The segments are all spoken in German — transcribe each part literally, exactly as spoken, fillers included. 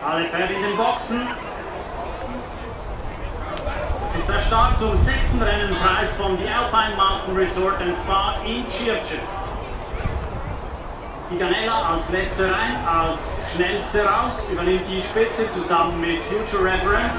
Alle Pferde in den Boxen. Das ist der Start zum sechsten Rennenpreis von The Alpine Mountain Resort and Spa in Circe. Tiganella als letzter rein, als schnellste raus, übernimmt die Spitze zusammen mit Future Reference.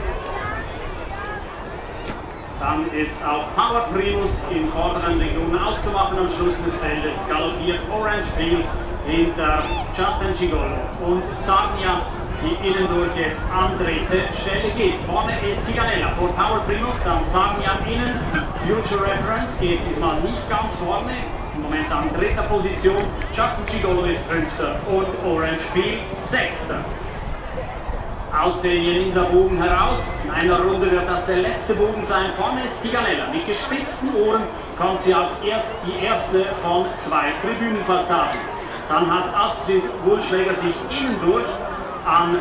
Dann ist auch Power Primus in vorderen Regionen auszumachen. Am Schluss des Feldes galoppiert Orange Peel hinter Justin Gigolo und Zarnia, die innen durch jetzt an dritte Stelle geht. Vorne ist Tiganella vor Power Primus, dann Zarnia innen. Future Reference geht diesmal nicht ganz vorne, im Moment an dritter Position. Justin Gigolo ist fünfter und Orange Peel sechster. Aus dem Jeninser Bogen heraus, in einer Runde wird das der letzte Bogen sein. Vorne ist Tiganella, mit gespitzten Ohren kommt sie auf erst die erste von zwei Tribünenpassagen. Dann hat Astrid Wohlschläger sich innen durch an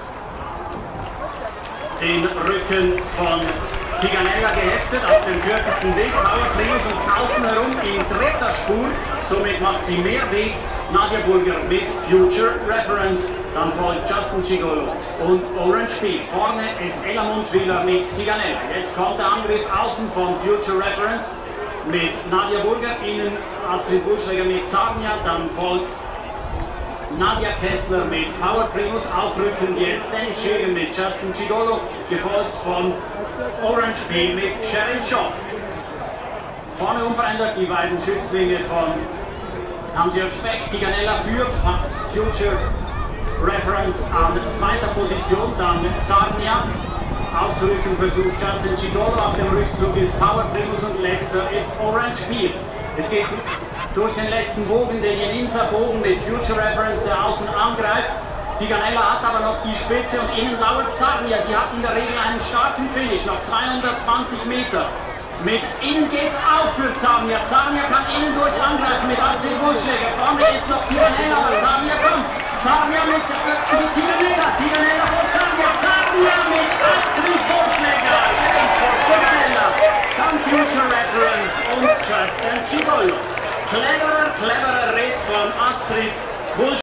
den Rücken von Tiganella geheftet, auf dem kürzesten Weg. Power Primus und außen herum in dritter Spur, somit macht sie mehr Weg. Nadia Burger mit Future Reference, dann folgt Justin Gigolo und Orange Peel. Vorne ist Ella Mundwiller mit Tiganella. Jetzt kommt der Angriff außen von Future Reference mit Nadia Burger, innen Astrid Wohlschläger mit Zarnia, dann folgt Nadia Kessler mit Power Primus, aufrückend jetzt Dennis Schegen mit Justin Gigolo, gefolgt von Orange Peel mit Cheryl Shaw. Vorne unverändert die beiden Schützlinge von Hans-Jörg Speck. Tiganella führt, Future Reference an zweiter Position, dann Zarnia. Aufzurücken versucht Justin Gigolo, auf dem Rückzug ist Power Primus und letzter ist Orange Peel. Es geht durch den letzten Bogen, den Jeninser Bogen mit Future Reference, der außen angreift. Tiganella hat aber noch die Spitze und innen lauert Zarnia, die hat in der Regel einen starken Finish, noch zweihundertzwanzig Meter. Mit innen geht's auf für Zarnia. Zarnia kann innen durch angreifen mit Astrid Wohlschläger. Vorne ist noch Tiganella, aber Zarnia kommt. Zarnia mit, äh, mit Tiganella. Tiganella vor Zarnia. Zarnia mit Astrid Wohlschläger. Vor Tiganella. Dann Future Reference und Justin Gigolo. Cleverer, cleverer Ritt von Astrid Wohlschläger.